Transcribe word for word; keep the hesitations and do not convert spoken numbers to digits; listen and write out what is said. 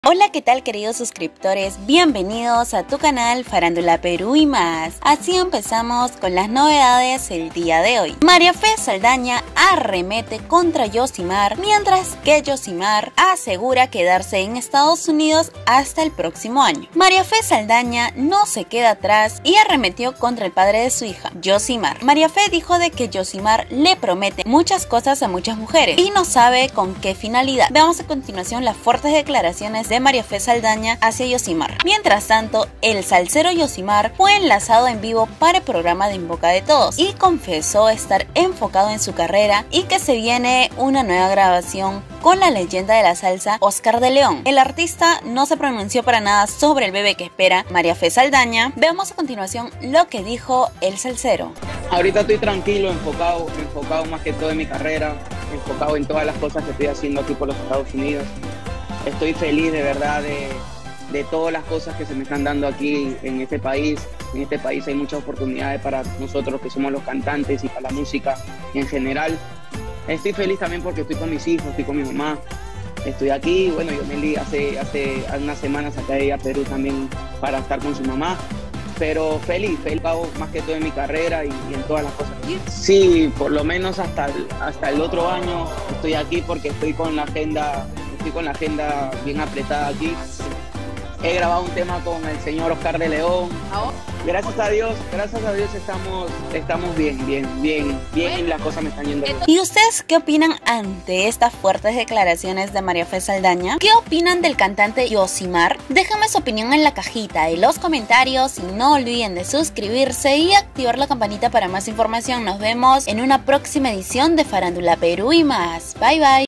Hola, ¿qué tal, queridos suscriptores? Bienvenidos a tu canal Farándula Perú y más. Así empezamos con las novedades el día de hoy. María Fe Saldaña arremete contra Yosimar, mientras que Yosimar asegura quedarse en Estados Unidos hasta el próximo año. María Fe Saldaña no se queda atrás y arremetió contra el padre de su hija, Yosimar. María Fe dijo de que Yosimar le promete muchas cosas a muchas mujeres y no sabe con qué finalidad. Veamos a continuación las fuertes declaraciones de María Fe Saldaña hacia Yosimar. Mientras tanto, el salsero Yosimar fue enlazado en vivo para el programa de En Boca de Todos y confesó estar enfocado en su carrera y que se viene una nueva grabación con la leyenda de la salsa Oscar de León. El artista no se pronunció para nada sobre el bebé que espera María Fe Saldaña. Veamos a continuación lo que dijo el salsero. Ahorita estoy tranquilo, enfocado, enfocado más que todo en mi carrera, enfocado en todas las cosas que estoy haciendo aquí por los Estados Unidos. Estoy feliz de verdad de, de todas las cosas que se me están dando aquí en este país. En este país hay muchas oportunidades para nosotros que somos los cantantes y para la música en general. Estoy feliz también porque estoy con mis hijos, estoy con mi mamá. Estoy aquí, bueno, yo me li hace, hace unas semanas acá a Perú también para estar con su mamá. Pero feliz, feliz más que todo en mi carrera y, y en todas las cosas. Sí, por lo menos hasta el, hasta el otro año estoy aquí porque estoy con la agenda... Estoy con la agenda bien apretada aquí. He grabado un tema con el señor Oscar de León. Gracias a Dios, gracias a Dios estamos, estamos bien, bien, bien, bien y las cosas me están yendo bien. ¿Y ustedes qué opinan ante estas fuertes declaraciones de María Fe Saldaña? ¿Qué opinan del cantante Yosimar? Déjenme su opinión en la cajita de los comentarios y no olviden de suscribirse y activar la campanita para más información. Nos vemos en una próxima edición de Farándula Perú y más. Bye bye.